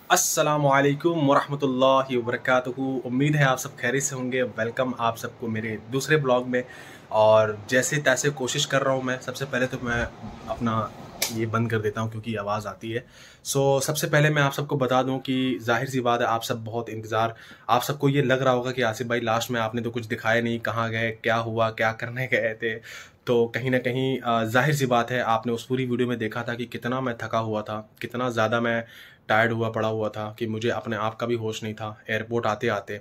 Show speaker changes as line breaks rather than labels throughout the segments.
अस्सलामुअलैकुम वरहमतुल्लाहि वबरकातुहू। उम्मीद है आप सब खैरियत से होंगे। वेलकम आप सबको मेरे दूसरे ब्लॉग में। और जैसे तैसे कोशिश कर रहा हूँ मैं। सबसे पहले तो मैं अपना ये बंद कर देता हूँ क्योंकि आवाज़ आती है। सबसे पहले मैं आप सबको बता दूं कि जाहिर सी बात है, आप सब बहुत इंतज़ार, आप सबको ये लग रहा होगा कि आसिफ भाई लास्ट में आपने तो कुछ दिखाया नहीं, कहाँ गए, क्या हुआ, क्या करने गए थे। तो कहीं ना कहीं जाहिर सी बात है, आपने उस पूरी वीडियो में देखा था कि कितना मैं थका हुआ था, कितना ज़्यादा मैं टायर्ड हुआ पड़ा हुआ था कि मुझे अपने आप का भी होश नहीं था एयरपोर्ट आते आते।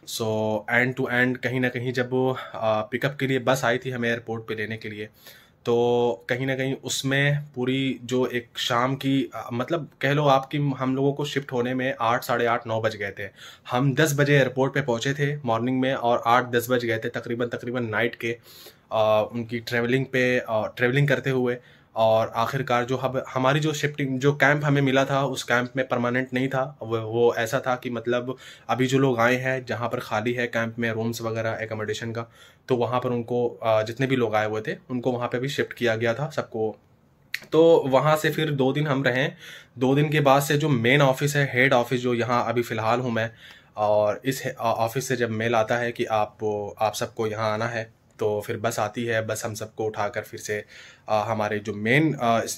एंड टू एंड कहीं ना कहीं जब वो पिकअप के लिए बस आई थी हमें एयरपोर्ट पे लेने के लिए, तो कहीं ना कहीं उसमें पूरी जो एक शाम की मतलब कह लो आपकी, हम लोगों को शिफ्ट होने में 8 साढ़े 8 9 बज गए थे। हम 10 बजे एयरपोर्ट पे पहुंचे थे मॉर्निंग में, और 8 10 बज गए थे तकरीबन तकरीबन नाइट के उनकी ट्रेवलिंग करते हुए। और आखिरकार जो हमारी जो शिफ्टिंग जो कैंप हमें मिला था, उस कैंप में परमानेंट नहीं था। वो ऐसा था कि मतलब अभी जो लोग आए हैं, जहाँ पर खाली है कैंप में रूम्स वगैरह एकोमोडेशन का, तो वहाँ पर उनको जितने भी लोग आए हुए थे उनको वहाँ पे भी शिफ्ट किया गया था सबको। तो वहाँ से फिर 2 दिन हम रहे। 2 दिन के बाद से जो मेन ऑफिस है, हेड ऑफिस, जो यहाँ अभी फ़िलहाल हूँ मैं, और इस ऑफिस से जब मेल आता है कि आप सबको यहाँ आना है, तो फिर बस आती है। बस हम सबको उठाकर फिर से हमारे जो मेन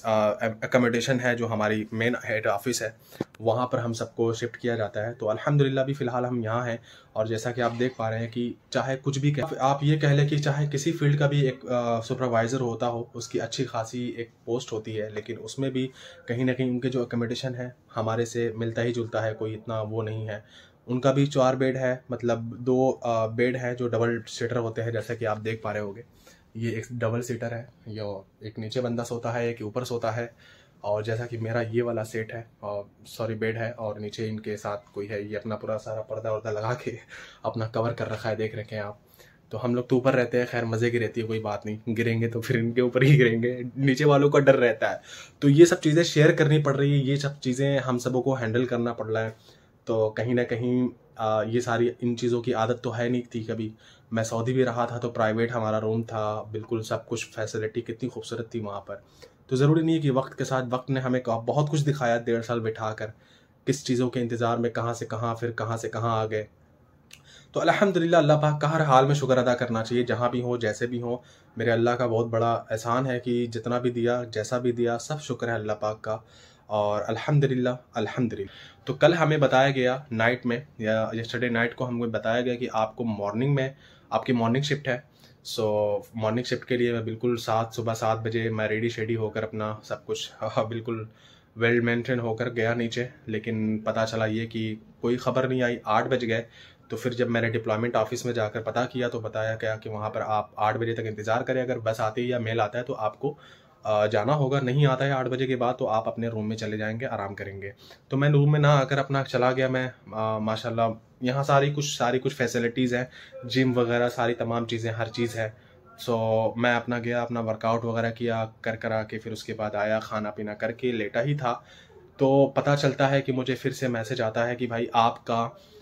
अकोमोडेशन है, जो हमारी मेन हेड ऑफिस है, वहाँ पर हम सबको शिफ्ट किया जाता है। तो अल्हम्दुलिल्लाह अभी फ़िलहाल हम यहाँ हैं। और जैसा कि आप देख पा रहे हैं कि चाहे कुछ भी आप ये कह लें कि चाहे किसी फील्ड का भी एक सुपरवाइज़र होता हो, उसकी अच्छी खासी एक पोस्ट होती है, लेकिन उसमें भी कहीं ना कहीं उनके जो अकोमोडेशन है हमारे से मिलता ही जुलता है, कोई इतना वो नहीं है। उनका भी 4 बेड है, मतलब 2 बेड है जो डबल सीटर होते हैं, जैसा कि आप देख पा रहे होगे। ये एक डबल सीटर है, ये एक नीचे बंदा सोता है, एक ऊपर सोता है। और जैसा कि मेरा ये वाला सेट है, और सॉरी बेड है, और नीचे इनके साथ कोई है, ये अपना पूरा सारा पर्दा वर्दा लगा के अपना कवर कर रखा है, देख रखे हैं आप। तो हम लोग तो ऊपर रहते हैं, खैर मज़े की रहती है, कोई बात नहीं, गिरेंगे तो फिर इनके ऊपर ही गिरेंगे, नीचे वालों का डर रहता है। तो ये सब चीज़ें शेयर करनी पड़ रही है, ये सब चीज़ें हम सबों को हैंडल करना पड़ रहा है। तो कहीं ना कहीं ये सारी इन चीज़ों की आदत तो है नहीं थी कभी। मैं सऊदी भी रहा था तो प्राइवेट हमारा रूम था, बिल्कुल सब कुछ फैसिलिटी कितनी खूबसूरत थी वहाँ पर। तो ज़रूरी नहीं है कि वक्त के साथ वक्त ने हमें बहुत कुछ दिखाया, 1.5 साल बिठा कर, किस चीज़ों के इंतज़ार में कहाँ से कहाँ, फिर कहाँ से कहाँ आ गए। तो अल्हम्दुलिल्लाह अल्लाह पाक का हर हाल में शुक्र अदा करना चाहिए, जहाँ भी हो जैसे भी हो। मेरे अल्लाह का बहुत बड़ा एहसान है कि जितना भी दिया, जैसा भी दिया, सब शुक्र है अल्लाह पाक का। और अल्हम्दुलिल्लाह अल्हम्दुलिल्लाह। तो कल हमें बताया गया नाइट में, या यस्टरडे नाइट को हमें बताया गया कि आपको मॉर्निंग में, आपकी मॉर्निंग शिफ्ट है। मॉर्निंग शिफ्ट के लिए मैं बिल्कुल सुबह 7 बजे मैं रेडी शेडी होकर अपना सब कुछ बिल्कुल वेल मेंटेन होकर गया नीचे। लेकिन पता चला ये कि कोई ख़बर नहीं आई, 8 बज गए। तो फिर जब मैंने डिप्लॉयमेंट ऑफिस में जाकर पता किया तो बताया गया कि वहाँ पर आप 8 बजे तक इंतज़ार करें, अगर बस आती है या मेल आता है तो आपको जाना होगा, नहीं आता है 8 बजे के बाद तो आप अपने रूम में चले जाएंगे, आराम करेंगे। तो मैं रूम में ना आकर अपना चला गया। मैं माशाल्लाह यहाँ सारी कुछ फैसिलिटीज़ हैं, जिम वगैरह सारी तमाम चीज़ें, हर चीज़ है। मैं अपना गया, अपना वर्कआउट वगैरह किया, करा के फिर उसके बाद आया, खाना पीना करके लेटा ही था, तो पता चलता है कि मुझे फिर से मैसेज आता है कि भाई आपका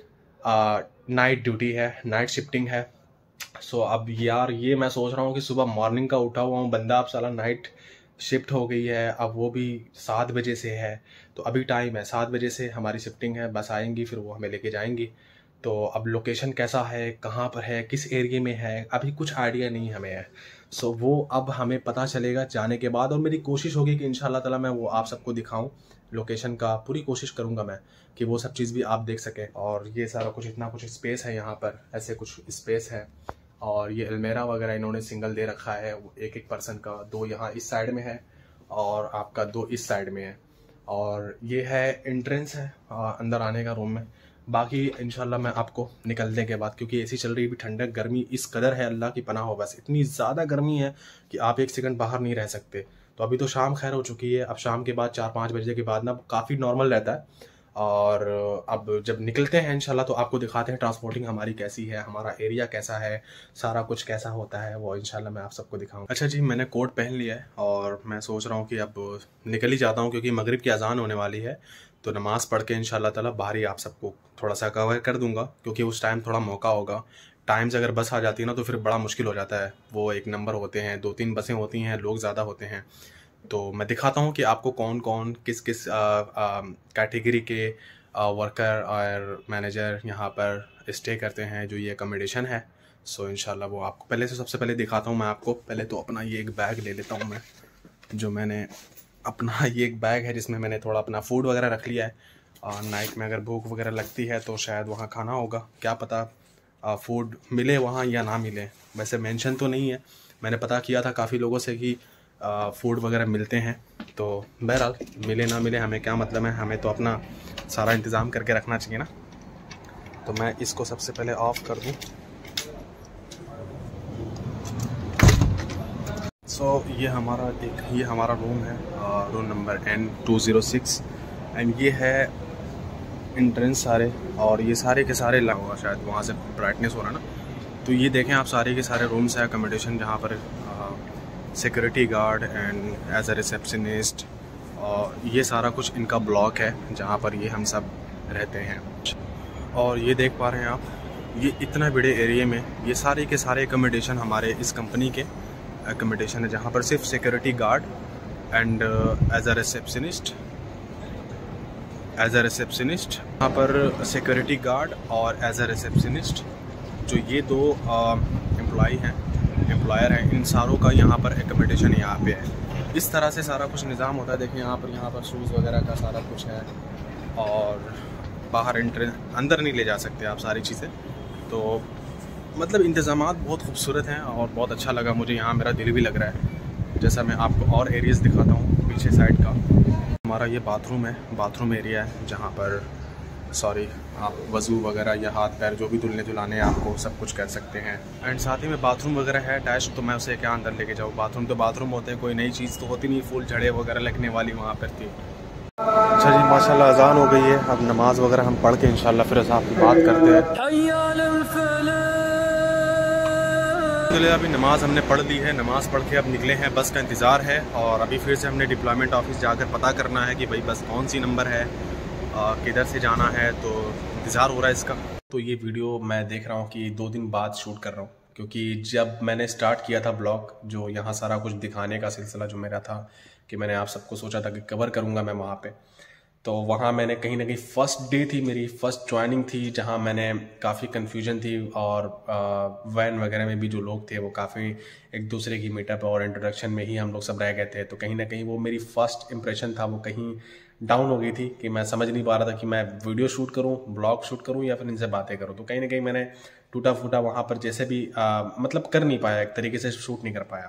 नाइट ड्यूटी है, नाइट शिफ्टिंग है। अब यार ये मैं सोच रहा हूँ कि सुबह मॉर्निंग का उठा हुआ हूँ बंदा, अब साला नाइट शिफ्ट हो गई है, अब वो भी 7 बजे से है। तो अभी टाइम है, 7 बजे से हमारी शिफ्टिंग है, बस आएंगी फिर वो हमें लेके जाएंगी। तो अब लोकेशन कैसा है, कहाँ पर है, किस एरिया में है, अभी कुछ आइडिया नहीं हमें है। वो अब हमें पता चलेगा जाने के बाद। और मेरी कोशिश होगी कि इंशाल्लाह ताला मैं वो आप सबको दिखाऊं, लोकेशन का पूरी कोशिश करूंगा मैं कि वो सब चीज़ भी आप देख सकें। और ये सारा कुछ, इतना कुछ स्पेस है यहाँ पर, ऐसे कुछ स्पेस है। और ये अलमेरा वगैरह इन्होंने सिंगल दे रखा है, एक एक पर्सन का, 2 यहाँ इस साइड में है और आपका 2 इस साइड में है। और ये है एंट्रेंस है अंदर आने का रूम में। बाकी इंशाल्लाह मैं आपको निकलने के बाद, क्योंकि एसी चल रही है, भी ठंडक गर्मी इस कदर है, अल्लाह की पनाह हो, बस इतनी ज़्यादा गर्मी है कि आप एक सेकंड बाहर नहीं रह सकते। तो अभी तो शाम खैर हो चुकी है, अब शाम के बाद 4-5 बजे के बाद ना काफ़ी नॉर्मल रहता है। और अब जब निकलते हैं इंशाल्लाह तो आपको दिखाते हैं ट्रांसपोर्टिंग हमारी कैसी है, हमारा एरिया कैसा है, सारा कुछ कैसा होता है, वो इंशाल्लाह मैं आप सबको दिखाऊंगा। अच्छा जी, मैंने कोट पहन लिया है और मैं सोच रहा हूँ कि अब निकल ही जाता हूँ, क्योंकि मगरिब की अजान होने वाली है। तो नमाज़ पढ़ के इंशाल्लाह ताला बाहर ही आप सबको थोड़ा सा कवर कर दूंगा, क्योंकि उस टाइम थोड़ा मौका होगा। टाइम से अगर बस आ जाती है ना तो फिर बड़ा मुश्किल हो जाता है, वो एक नंबर होते हैं, 2-3 बसें होती हैं, लोग ज़्यादा होते हैं। तो मैं दिखाता हूँ कि आपको कौन कौन किस किस कैटेगरी के वर्कर और मैनेजर यहाँ पर स्टे करते हैं, जो ये अकोमोडेशन है। सो इंशाल्लाह वो आपको पहले से सबसे पहले दिखाता हूँ मैं आपको। पहले तो अपना ये एक बैग ले लेता हूँ मैं, जो मैंने अपना ये एक बैग है जिसमें मैंने थोड़ा अपना फूड वगैरह रख लिया है। और नाइट में अगर भूख वगैरह लगती है तो शायद वहाँ खाना होगा, क्या पता फूड मिले वहाँ या ना मिले। वैसे मेंशन तो नहीं है, मैंने पता किया था काफ़ी लोगों से कि फूड वगैरह मिलते हैं। तो बहरहाल मिले ना मिले हमें क्या मतलब है, हमें तो अपना सारा इंतज़ाम करके रखना चाहिए ना। तो मैं इसको सबसे पहले ऑफ़ कर दूँ। ये हमारा रूम है, रूम नंबर N206 एंड ये है एंट्रेंस सारे, और ये सारे के सारे लगा हुआ, शायद वहाँ से ब्राइटनेस हो रहा है ना। तो ये देखें आप, सारे के सारे रूम्स है अकोमोडेशन, जहाँ पर security guard and as a receptionist, और ये सारा कुछ इनका ब्लॉक है जहाँ पर ये हम सब रहते हैं। और ये देख पा रहे हैं आप, ये इतना बड़े एरिया में ये सारे के सारे अकोमोडेशन हमारे इस कंपनी के अकोमोडेशन है, जहाँ पर सिर्फ security guard and as a receptionist यहाँ पर सिक्योरिटी गार्ड और एज अ रिसेप्शनिस्ट, जो ये दो एम्प्लॉयर हैं, इन सारों का यहाँ पर एकोमोडेशन यहाँ पे है। इस तरह से सारा कुछ निज़ाम होता है। देखिए यहाँ पर शूज़ वगैरह का सारा कुछ है, और बाहर अंदर नहीं ले जा सकते आप सारी चीज़ें। तो मतलब इंतज़ामात बहुत खूबसूरत हैं और बहुत अच्छा लगा मुझे, यहाँ मेरा दिल भी लग रहा है। जैसा मैं आपको और एरियाज़ दिखाता हूँ पीछे साइड का, हमारा ये बाथरूम है, बाथरूम एरिया है, जहाँ पर आप वज़ू वगैरह या हाथ पैर जो भी धुलने धुलाने आपको सब कुछ कर सकते हैं। एंड साथ ही में बाथरूम वगैरह है अटैच, तो मैं उसे क्या अंदर लेके जाऊँ। बाथरूम तो बाथरूम होते हैं, कोई नई चीज़ तो होती नहीं, फूल झड़े वगैरह लगने वाली वहाँ पर थी। अच्छा जी, माशाल्लाह अज़ान हो गई है, अब नमाज़ वगैरह हम पढ़ के इंशाल्लाह फिर आपकी बात करते हैं। चलिए अभी नमाज़ हमने पढ़ ली है, नमाज़ पढ़ के अब निकले हैं, बस का इंतज़ार है। और अभी फिर से हमने डिप्लॉयमेंट ऑफिस जाकर पता करना है कि भाई बस कौन सी नंबर है, किधर से जाना है, तो इंतज़ार हो रहा है इसका। तो ये वीडियो मैं देख रहा हूँ कि 2 दिन बाद शूट कर रहा हूँ, क्योंकि जब मैंने स्टार्ट किया था ब्लॉग, जो यहाँ सारा कुछ दिखाने का सिलसिला जो मेरा था, कि मैंने आप सबको सोचा था कि कवर करूँगा मैं वहाँ पे, तो वहाँ मैंने कहीं ना कहीं फ़र्स्ट डे थी मेरी, फ़र्स्ट ज्वाइनिंग थी, जहाँ मैंने काफ़ी कन्फ्यूजन थी। और वैन वगैरह में भी जो लोग थे वो काफ़ी एक दूसरे की मीटअप और इंट्रोडक्शन में ही हम लोग सब रह गए थे। तो कहीं ना कहीं वो मेरी फ़र्स्ट इम्प्रेशन था वो कहीं डाउन हो गई थी, कि मैं समझ नहीं पा रहा था कि मैं वीडियो शूट करूँ, ब्लॉग शूट करूँ या फिर इनसे बातें करूँ। तो कहीं ना कहीं मैंने टूटा फूटा वहाँ पर जैसे भी मतलब कर नहीं पाया, एक तरीके से शूट नहीं कर पाया।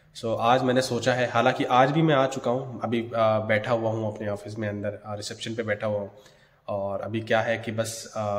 आज मैंने सोचा है, हालांकि आज भी मैं आ चुका हूँ, अभी बैठा हुआ हूँ अपने ऑफिस में अंदर, रिसेप्शन पे बैठा हुआ हूँ। और अभी क्या है कि बस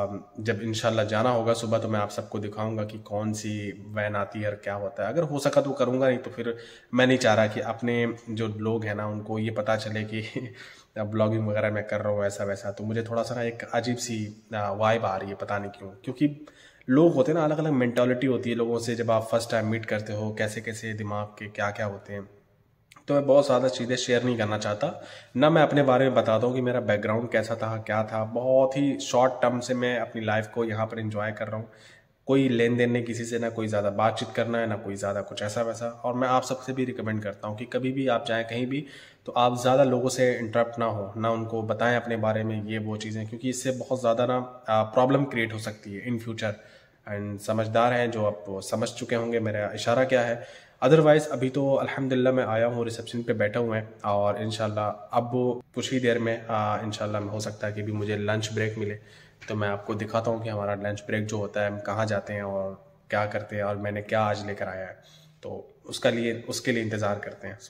जब इंशाल्लाह जाना होगा सुबह, तो मैं आप सबको दिखाऊंगा कि कौन सी वैन आती है और क्या होता है। अगर हो सका तो करूँगा, नहीं तो फिर मैं नहीं चाह रहा कि अपने जो लोग हैं ना उनको ये पता चले कि ब्लॉगिंग वगैरह मैं कर रहा हूँ ऐसा वैसा। तो मुझे थोड़ा सा ना एक अजीब सी वाइब आ रही है, पता नहीं क्यों, क्योंकि लोग होते हैं ना, अलग अलग मेंटालिटी होती है लोगों से, जब आप फर्स्ट टाइम मीट करते हो कैसे कैसे दिमाग के क्या क्या होते हैं। तो मैं बहुत ज़्यादा चीज़ें शेयर नहीं करना चाहता, ना मैं अपने बारे में बताता हूँ कि मेरा बैकग्राउंड कैसा था क्या था। बहुत ही शॉर्ट टर्म से मैं अपनी लाइफ को यहाँ पर एंजॉय कर रहा हूँ, कोई लेन देन नहीं किसी से, ना कोई ज़्यादा बातचीत करना है, ना कोई ज़्यादा कुछ ऐसा वैसा। और मैं आप सबसे भी रिकमेंड करता हूँ कि कभी भी आप जाएँ कहीं भी, तो आप ज़्यादा लोगों से इंटरप्ट ना हो, ना उनको बताएं अपने बारे में ये वो चीज़ें, क्योंकि इससे बहुत ज़्यादा ना प्रॉब्लम क्रिएट हो सकती है इन फ्यूचर। एंड समझदार हैं जो आप समझ चुके होंगे मेरा इशारा क्या है। अदरवाइज़ अभी तो अल्हम्दुलिल्लाह मैं आया हूँ, रिसेप्शन पे बैठा हुआ है, और इंशाल्लाह अब कुछ ही देर में इंशाल्लाह हो सकता है कि भी मुझे लंच ब्रेक मिले, तो मैं आपको दिखाता हूँ कि हमारा लंच ब्रेक जो होता है हम कहाँ जाते हैं और क्या करते हैं, और मैंने क्या आज लेकर आया है। तो उसके लिए इंतज़ार करते हैं।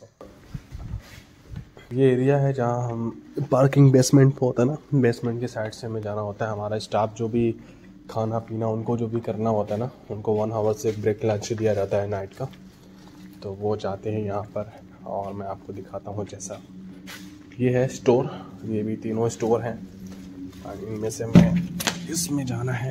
ये एरिया है जहाँ हम पार्किंग बेसमेंट होता है ना, बेसमेंट के साइड से हमें जाना होता है। हमारा स्टाफ जो भी खाना पीना उनको जो भी करना होता है ना, उनको 1 आवर से एक ब्रेक लंच दिया जाता है नाइट का, तो वो जाते हैं यहाँ पर। और मैं आपको दिखाता हूँ, जैसा ये है स्टोर, ये भी तीनों स्टोर हैं, इनमें से मैं इसमें जाना है।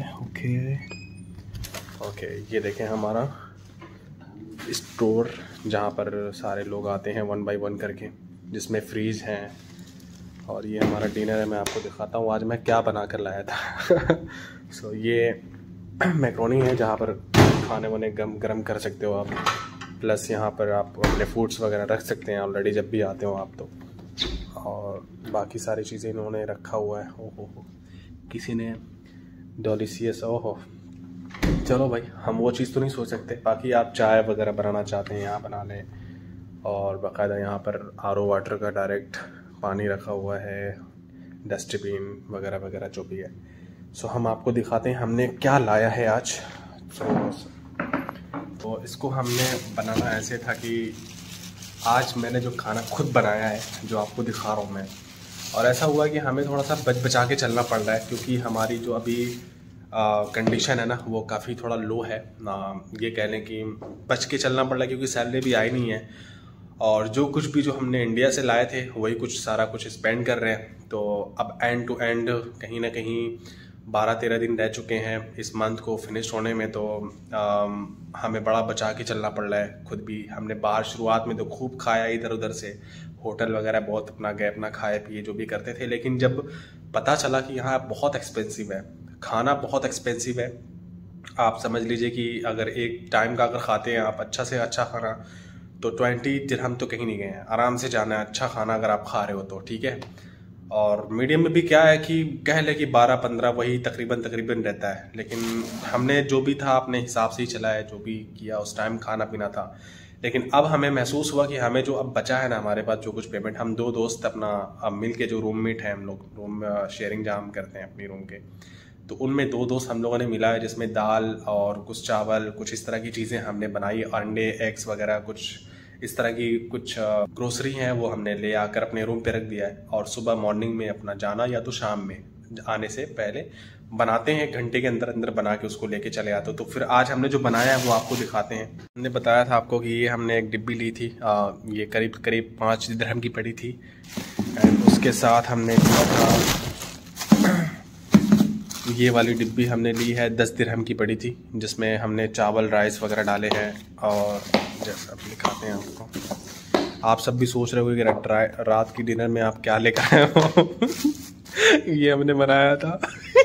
ओके ये देखें हमारा स्टोर, जहाँ पर सारे लोग आते हैं 1 बाय 1 करके, जिसमें फ्रीज हैं। और ये हमारा डिनर है, मैं आपको दिखाता हूँ आज मैं क्या बना कर लाया था। ये मैक्रोनी है, जहाँ पर खाने वाने गरम कर सकते हो आप, प्लस यहाँ पर आप अपने फूड्स वगैरह रख सकते हैं ऑलरेडी जब भी आते हो आप तो। और बाकी सारी चीज़ें इन्होंने रखा हुआ है। ओहो किसी ने डिलीशियस, ओहो चलो भाई, हम वो चीज़ तो नहीं सोच सकते। बाकी आप चाय वगैरह बनाना चाहते हैं यहाँ बना लें, और बाकायदा यहाँ पर आरओ वाटर का डायरेक्ट पानी रखा हुआ है, डस्टबिन वगैरह वगैरह जो भी है। सो हम आपको दिखाते हैं हमने क्या लाया है आज। तो इसको हमने बनाना ऐसे था कि आज मैंने जो खाना खुद बनाया है, जो आपको दिखा रहा हूँ मैं, और ऐसा हुआ कि हमें थोड़ा सा बचा के चलना पड़ रहा है, क्योंकि हमारी जो अभी कंडीशन है ना वो काफ़ी थोड़ा लो है। ये कह लें कि बच के चलना पड़ रहा है, क्योंकि सैलरी भी आई नहीं है, और जो कुछ भी जो हमने इंडिया से लाए थे वही कुछ सारा कुछ स्पेंड कर रहे हैं। तो अब एंड टू एंड कहीं ना कहीं 12-13 दिन रह चुके हैं इस मंथ को फिनिश होने में, तो हमें बड़ा बचा के चलना पड़ रहा है। खुद भी हमने बाहर शुरुआत में तो खूब खाया इधर उधर से, होटल वगैरह बहुत अपना गए, अपना खाए पिए जो भी करते थे, लेकिन जब पता चला कि यहाँ बहुत एक्सपेंसिव है, खाना बहुत एक्सपेंसिव है। आप समझ लीजिए कि अगर एक टाइम का अगर खाते हैं आप अच्छा से अच्छा खाना, तो 20 दिरहम तो कहीं नहीं गए हैं, आराम से जाना है अच्छा खाना अगर आप खा रहे हो तो, ठीक है। और मीडियम में भी क्या है कि कह ले कि 12-15 वही तकरीबन रहता है, लेकिन हमने जो भी था अपने हिसाब से ही चलाया, जो भी किया उस टाइम खाना पीना था। लेकिन अब हमें महसूस हुआ कि हमें जो अब बचा है ना हमारे पास जो कुछ पेमेंट, हम 2 दोस्त अपना अब मिल के जो रूममेट हैं, हम लोग रूम शेयरिंग जहाँ हम करते हैं अपनी रूम के, तो उनमें 2 दोस्त हम लोगों ने मिला है, जिसमें दाल और कुछ चावल, कुछ इस तरह की चीज़ें हमने बनाई, अंडे एग्स वगैरह कुछ इस तरह की कुछ ग्रोसरी हैं वो हमने ले आकर अपने रूम पे रख दिया है। और सुबह मॉर्निंग में अपना जाना या तो शाम में आने से पहले बनाते हैं, 1 घंटे के अंदर अंदर बना के उसको लेके चले आते हो। तो फिर आज हमने जो बनाया है वो आपको दिखाते हैं। हमने बताया था आपको कि ये हमने एक डिब्बी ली थी, ये करीब करीब 5 दिरहम की पड़ी थी। एंड उसके साथ हमने लिया था ये वाली डिब्बी हमने ली है 10 दिरहम की पड़ी थी, जिसमें हमने चावल राइस वगैरह डाले हैं। और जैसा अब दिखाते हैं आपको, आप सब भी सोच रहे हो कि रात की डिनर में आप क्या लेकर आए हो। ये हमने बनाया था।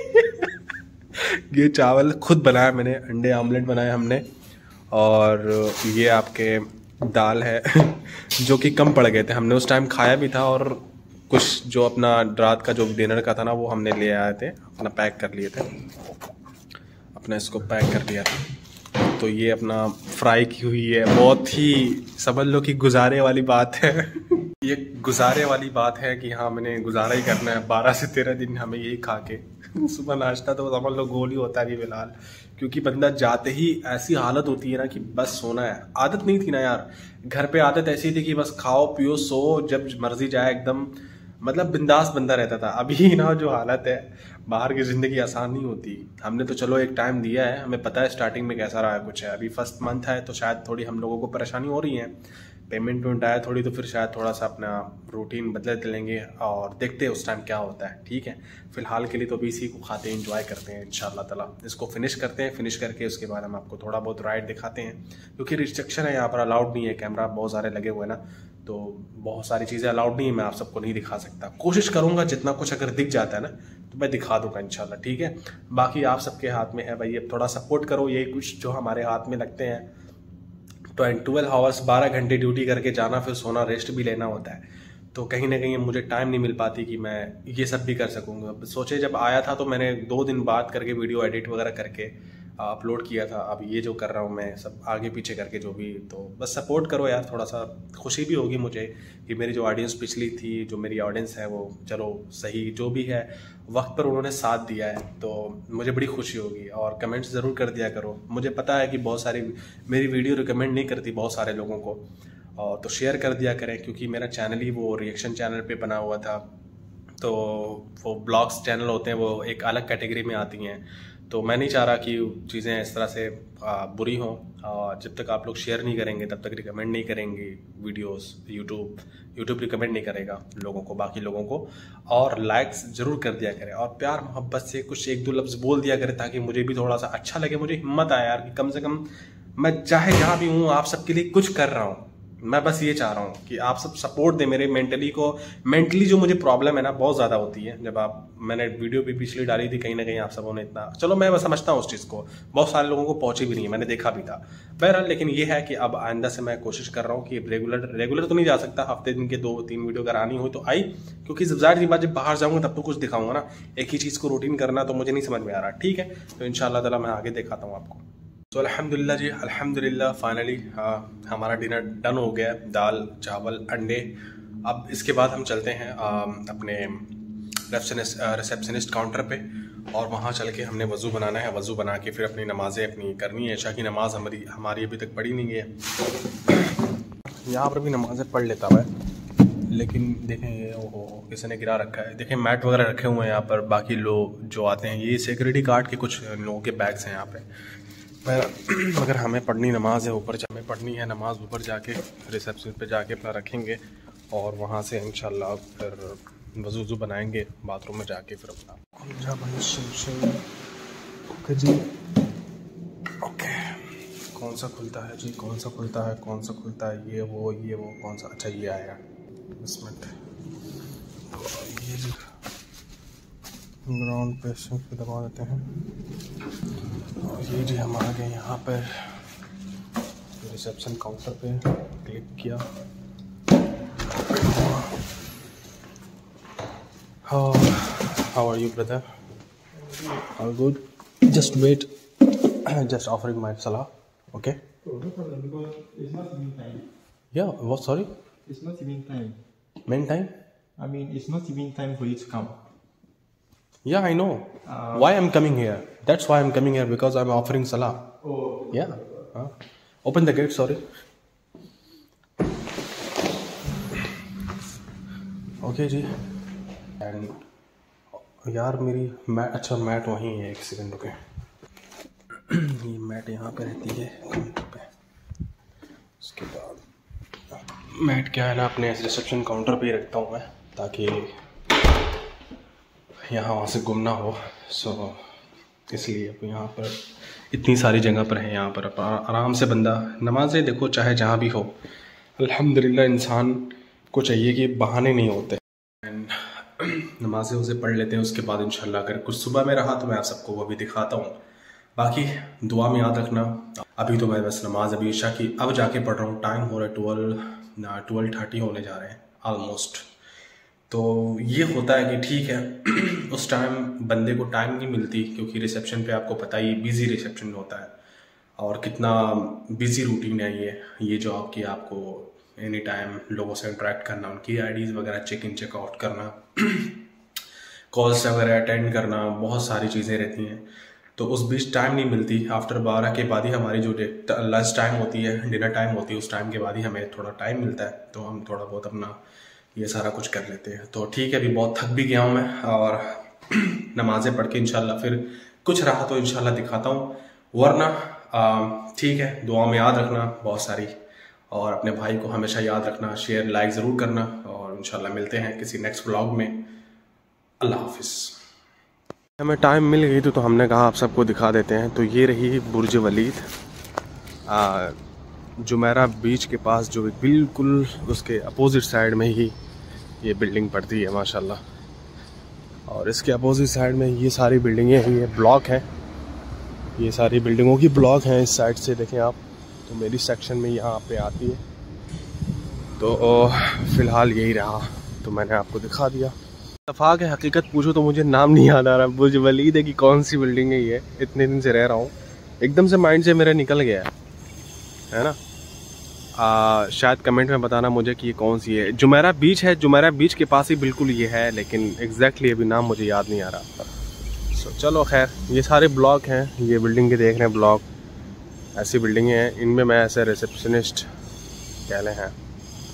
ये चावल खुद बनाया मैंने, अंडे आमलेट बनाया हमने, और ये आपके दाल है जो कि कम पड़ गए थे, हमने उस टाइम खाया भी था, और कुछ जो अपना रात का जो डिनर का था ना वो हमने ले आए थे, अपना पैक कर लिए थे, अपना इसको पैक कर लिया था। तो ये अपना फ्राई की हुई है, बहुत ही समझ लो कि गुजारे वाली बात है। ये गुजारे वाली बात है कि हाँ मैंने गुजारा ही करना है 12 से 13 दिन हमें यही खा के। सुबह नाश्ता तो समझ लो गोल ही होता है फिलहाल, क्योंकि बंदा जाते ही ऐसी हालत होती है ना कि बस सोना है। आदत नहीं थी ना यार, घर पे आदत ऐसी थी कि बस खाओ पियो सो, जब मर्जी जाए, एकदम मतलब बिंदास बंदा रहता था। अभी ना जो हालत है, बाहर की ज़िंदगी आसान नहीं होती। हमने तो चलो एक टाइम दिया है, हमें पता है स्टार्टिंग में कैसा रहा कुछ है। अभी फर्स्ट मंथ है तो शायद थोड़ी हम लोगों को परेशानी हो रही है, पेमेंट वेमेंट आया थोड़ी, तो फिर शायद थोड़ा सा अपना रूटीन बदलते लेंगे और देखते हैं उस टाइम क्या होता है, ठीक है। फिलहाल के लिए तो अभी इसी को खाते हैं, एंजॉय करते हैं, इंशाल्लाह ताला इसको फिनिश करते हैं। फिनिश करके उसके बाद हम आपको थोड़ा बहुत राइड दिखाते हैं, क्योंकि रिस्ट्रिक्शन है यहाँ पर, अलाउड नहीं है, कैमरा बहुत सारे लगे हुए हैं ना, तो बहुत सारी चीज़ें अलाउड नहीं है, मैं आप सबको नहीं दिखा सकता। कोशिश करूँगा जितना कुछ अगर दिख जाता है ना तो मैं दिखा दूंगा इंशाल्लाह, ठीक है। बाकी आप सबके हाथ में है भाई, अब थोड़ा सपोर्ट करो, यही कुछ जो हमारे हाथ में लगते हैं। 12 आवर्स 12 घंटे ड्यूटी करके जाना, फिर सोना, रेस्ट भी लेना होता है, तो कहीं ना कहीं मुझे टाइम नहीं मिल पाती कि मैं ये सब भी कर सकूँगा। सोचे जब आया था तो मैंने 2 दिन बाद करके वीडियो एडिट वगैरह करके अपलोड किया था। अब ये जो कर रहा हूँ मैं सब आगे पीछे करके जो भी, तो बस सपोर्ट करो यार, थोड़ा सा खुशी भी होगी मुझे कि मेरी जो ऑडियंस पिछली थी, जो मेरी ऑडियंस है वो चलो सही जो भी है वक्त पर उन्होंने साथ दिया है, तो मुझे बड़ी खुशी होगी। और कमेंट्स ज़रूर कर दिया करो, मुझे पता है कि बहुत सारी मेरी वीडियो रिकमेंड नहीं करती बहुत सारे लोगों को, और तो शेयर कर दिया करें, क्योंकि मेरा चैनल ही वो रिएक्शन चैनल पे बना हुआ था, तो वो ब्लॉग्स चैनल होते हैं वो एक अलग कैटेगरी में आती हैं, तो मैं नहीं चाह रहा कि चीज़ें इस तरह से बुरी हों। जब तक आप लोग शेयर नहीं करेंगे तब तक रिकमेंड नहीं करेंगे वीडियोस, यूट्यूब रिकमेंड नहीं करेगा लोगों को, बाकी लोगों को। और लाइक्स ज़रूर कर दिया करें, और प्यार मोहब्बत से कुछ 1-2 लफ्ज़ बोल दिया करें, ताकि मुझे भी थोड़ा सा अच्छा लगे, मुझे हिम्मत आए यार कि कम से कम मैं चाहे जहाँ भी हूँ आप सबके लिए कुछ कर रहा हूँ। मैं बस ये चाह रहा हूँ कि आप सब सपोर्ट दें मेरे मेंटली जो मुझे प्रॉब्लम है ना बहुत ज़्यादा होती है। जब मैंने वीडियो भी पिछली डाली थी, कहीं ना कहीं आप सबों ने इतना, चलो मैं समझता हूँ उस चीज़ को, बहुत सारे लोगों को पहुंची भी नहीं है, मैंने देखा भी था बहरहाल। लेकिन ये है कि अब आइंदा से मैं कोशिश कर रहा हूँ कि रेगुलर तो नहीं जा सकता, हफ्ते दिन के 2-3 वीडियो अगर आनी हो तो आई, क्योंकि ज़ाहिर सी बात जब बाहर जाऊँगा तब तो कुछ दिखाऊंगा ना, एक ही चीज़ को रूटीन करना तो मुझे नहीं समझ में आ रहा। ठीक है, तो इंशाल्लाह ताला मैं आगे दिखाता हूँ आपको। तो अल्हम्दुलिल्लाह जी, अल्हम्दुलिल्लाह फाइनली हमारा डिनर डन हो गया, दाल चावल अंडे। अब इसके बाद हम चलते हैं अपने रिसेप्शनिस्ट काउंटर पे, और वहाँ चल के हमने वज़ू बनाना है। वज़ू बना के फिर अपनी नमाज़ें अपनी करनी है। इशा की नमाज़ हमारी अभी तक पढ़ी नहीं है। यहाँ पर भी नमाज़ें पढ़ लेता है, लेकिन देखें ये वो किसी ने गिरा रखा है। देखें मैट वगैरह रखे हुए हैं यहाँ पर। बाकी लोग जो आते हैं, ये सिक्योरिटी गार्ड के कुछ लोगों के बैग्स हैं यहाँ पे। अगर हमें पढ़नी नमाज है ऊपर, हमें पढ़नी है नमाज ऊपर जाके रिसेप्शन पे जाके अपना रखेंगे, और वहाँ से इंशाल्लाह फिर वज़ू बनाएंगे बाथरूम में जाके, फिर अपना ओके जी। ओके, कौन सा खुलता है जी, कौन सा खुलता है, कौन सा खुलता है, ये वो कौन सा, अच्छा ये आएगा 10 मिनट। ये जी ग्राउंड पे पे दबा देते हैं, और ये जी हम आ गए यहाँ पर रिसेप्शन काउंटर पे, क्लिक किया। How are you brother? All good, just wait, just offering my सलाह, okay?
Oh, no problem, because it's not evening time.
या what, sorry?
It's not evening time.
Main time?
I mean, it's not evening time for you to come.
Yeah, I know. Why I'm coming here? That's why I'm coming here, because I'm offering salah.
Oh.
Yeah. Open the gate, sorry. Okay जी। And यार मेरी mat, अच्छा mat वहीं है, एक second रुके। ये mat यहाँ पे रहती है काउंटर पे। उसके बाद मैट क्या है ना, अपने रिसेप्शन काउंटर पे ही रखता हूँ मैं, ताकि यहाँ वहाँ से गुम ना हो। सो इसलिए अब यहाँ पर इतनी सारी जगह पर है, यहाँ पर आराम से बंदा नमाज़ें, देखो चाहे जहाँ भी हो, अल्हम्दुलिल्लाह इंसान को चाहिए कि बहाने नहीं होते। नमाज़ें उसे पढ़ लेते हैं, उसके बाद इंशाल्लाह अगर कुछ सुबह में रहा तो मैं आप सबको वो भी दिखाता हूँ। बाकी दुआ में याद रखना। अभी तो मैं बस नमाज अभी ईशा की अब जाके पढ़ रहा हूँ, टाइम हो रहा है 12:30 होने जा रहे हैं ऑलमोस्ट। तो ये होता है कि ठीक है उस टाइम बंदे को टाइम नहीं मिलती, क्योंकि रिसेप्शन पे आपको पता ही बिज़ी रिसेप्शन होता है, और कितना बिज़ी रूटीन है ये जॉब की। आपको एनी टाइम लोगों से इंटरेक्ट करना, उनकी आईडीज़ वगैरह चेक इन चेक आउट करना, कॉल्स वगैरह अटेंड करना, बहुत सारी चीज़ें रहती हैं। तो उस बीच टाइम नहीं मिलती। आफ्टर 12 के बाद ही हमारी जो लंच टाइम होती है, डिनर टाइम होती है, उस टाइम के बाद ही हमें थोड़ा टाइम मिलता है, तो हम थोड़ा बहुत अपना ये सारा कुछ कर लेते हैं। तो ठीक है, अभी बहुत थक भी गया हूँ मैं, और नमाज़ें पढ़ के इंशाल्लाह फिर कुछ रहा तो इंशाल्लाह दिखाता हूँ, वरना ठीक है। दुआ में याद रखना बहुत सारी, और अपने भाई को हमेशा याद रखना, शेयर लाइक ज़रूर करना, और इंशाल्लाह मिलते हैं किसी नेक्स्ट व्लॉग में। अल्लाह हाफिज़। हमें टाइम मिल गई तो हमने कहा आप सबको दिखा देते हैं। तो ये रही बुर्ज वलीद, जुमेरा बीच के पास, जो बिल्कुल उसके अपोजिट साइड में ही ये बिल्डिंग पड़ती है माशाल्लाह। और इसके अपोजिट साइड में ये सारी बिल्डिंगें हैं, ये ब्लॉक हैं, ये सारी बिल्डिंगों की ब्लॉक हैं। इस साइड से देखें आप, तो मेरी सेक्शन में यहाँ पे आती है। तो फ़िलहाल यही रहा, तो मैंने आपको दिखा दिया। इत्तफाक है, हकीकत पूछो तो मुझे नाम नहीं याद आ रहा बुर्ज वलीद है कि कौन सी बिल्डिंग है ये। इतने दिन से रह रहा हूँ, एकदम से माइंड से मेरा निकल गया है ना। शायद कमेंट में बताना मुझे कि ये कौन सी है। जुमेरा बीच है, जुमेरा बीच के पास ही बिल्कुल ये है, लेकिन एग्जैक्टली अभी नाम मुझे याद नहीं आ रहा। सो चलो खैर, ये सारे ब्लॉक हैं, ये बिल्डिंग के देख रहे हैं ब्लॉक, ऐसी बिल्डिंगें हैं, इनमें मैं ऐसे रिसेप्शनिस्ट कह लें हैं।